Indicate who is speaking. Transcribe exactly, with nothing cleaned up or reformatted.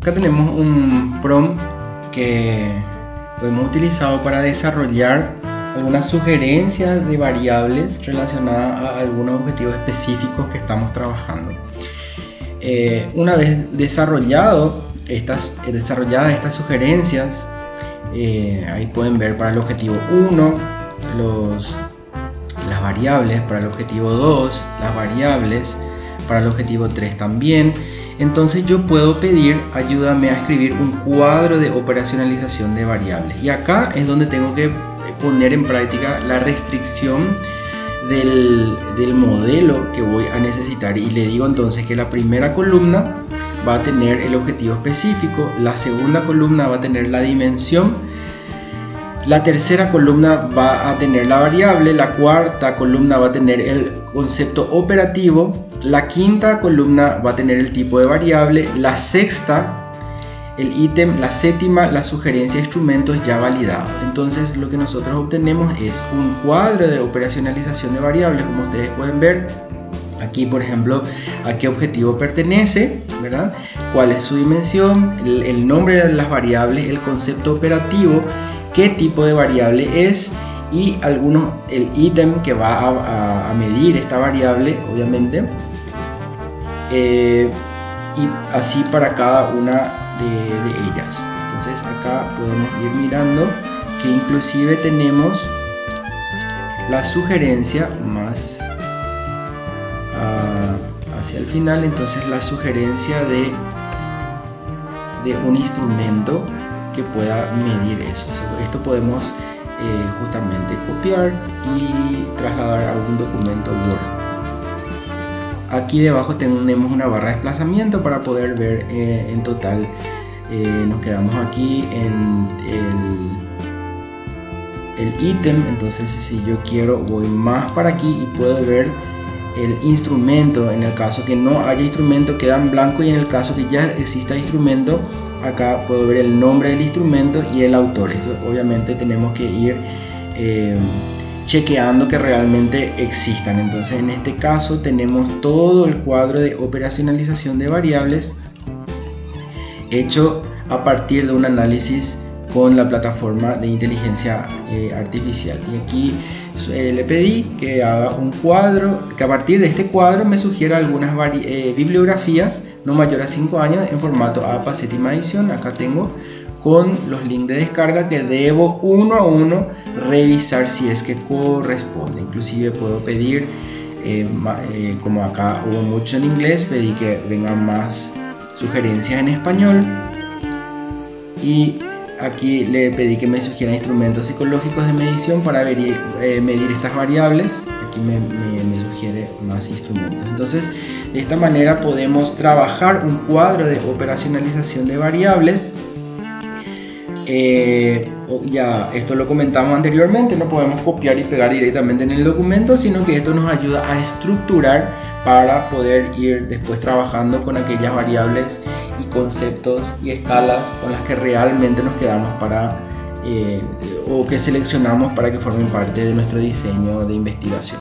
Speaker 1: Acá tenemos un prompt que hemos utilizado para desarrollar algunas sugerencias de variables relacionadas a algunos objetivos específicos que estamos trabajando. Eh, una vez desarrollado estas, desarrolladas estas sugerencias, eh, ahí pueden ver para el objetivo uno los, las variables, para el objetivo dos las variables, para el objetivo tres también. Entonces yo puedo pedir ayúdame a escribir un cuadro de operacionalización de variables, y acá es donde tengo que poner en práctica la restricción del, del modelo que voy a necesitar, y le digo entonces que la primera columna va a tener el objetivo específico, la segunda columna va a tener la dimensión, la tercera columna va a tener la variable, la cuarta columna va a tener el concepto operativo, la quinta columna va a tener el tipo de variable, la sexta el ítem, la séptima la sugerencia de instrumentos ya validado. Entonces lo que nosotros obtenemos es un cuadro de operacionalización de variables, como ustedes pueden ver aquí, por ejemplo, a qué objetivo pertenece, ¿verdad? Cuál es su dimensión, el, el nombre de las variables, el concepto operativo, qué tipo de variable es, y algunos, el ítem que va a, a, a medir esta variable, obviamente, eh, y así para cada una de, de ellas. Entonces acá podemos ir mirando que inclusive tenemos la sugerencia más uh, hacia el final, entonces la sugerencia de, de un instrumento que pueda medir eso. Esto podemos eh, justamente copiar y trasladar a un documento Word. Aquí debajo tenemos una barra de desplazamiento para poder ver eh, en total. Eh, nos quedamos aquí en el, el ítem, entonces si yo quiero voy más para aquí y puedo ver el instrumento. En el caso que no haya instrumento queda en blanco, y en el caso que ya exista instrumento, acá puedo ver el nombre del instrumento y el autor. Esto obviamente tenemos que ir eh, chequeando que realmente existan. Entonces en este caso tenemos todo el cuadro de operacionalización de variables hecho a partir de un análisis con la plataforma de inteligencia eh, artificial. Y aquí eh, le pedí que haga un cuadro, que a partir de este cuadro me sugiera algunas eh, bibliografías no mayor a cinco años en formato A P A séptima edición. Acá tengo con los links de descarga que debo uno a uno revisar si es que corresponde. Inclusive puedo pedir, eh, eh, como acá hubo mucho en inglés, pedí que vengan más sugerencias en español, y aquí le pedí que me sugiera instrumentos psicológicos de medición para ver, eh, medir estas variables. Aquí me, me, me sugiere más instrumentos. Entonces de esta manera podemos trabajar un cuadro de operacionalización de variables. Eh, ya esto lo comentamos anteriormente, no podemos copiar y pegar directamente en el documento, sino que esto nos ayuda a estructurar para poder ir después trabajando con aquellas variables y conceptos y escalas con las que realmente nos quedamos para eh, o que seleccionamos para que formen parte de nuestro diseño de investigación.